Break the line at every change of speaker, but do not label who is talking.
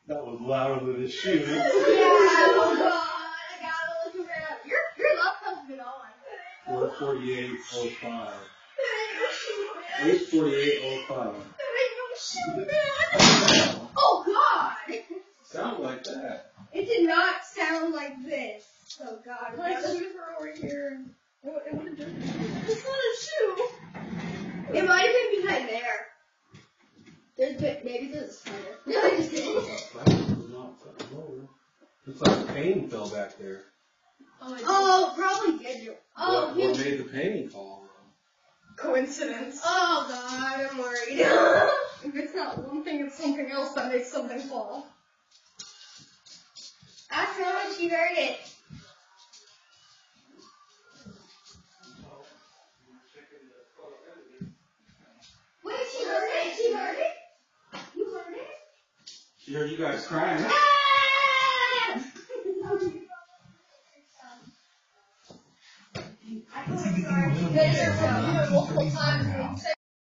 That was louder than his shoes.
Yeah, oh God, I gotta look around. Your laptop's been on.
4:48:05.
There ain't
8:48:05.
no shoe, man. Oh God!
Sound like that.
It did not sound like this. Oh God.
My shoes are over here. It would have just.
It's not a shoe. It might have been behind there. Maybe this is harder. No, I just didn't.
Looks like pain fell back there.
Oh, probably did. Oh,
What made the pain fall?
Coincidence.
Oh God, I'm worried.
If it's not one thing, it's something else that makes something fall.
Ask her when she heard it. Wait, she heard it? She heard it? You heard it?
She heard you guys crying.
Ah! I feel sorry. She did it multiple times.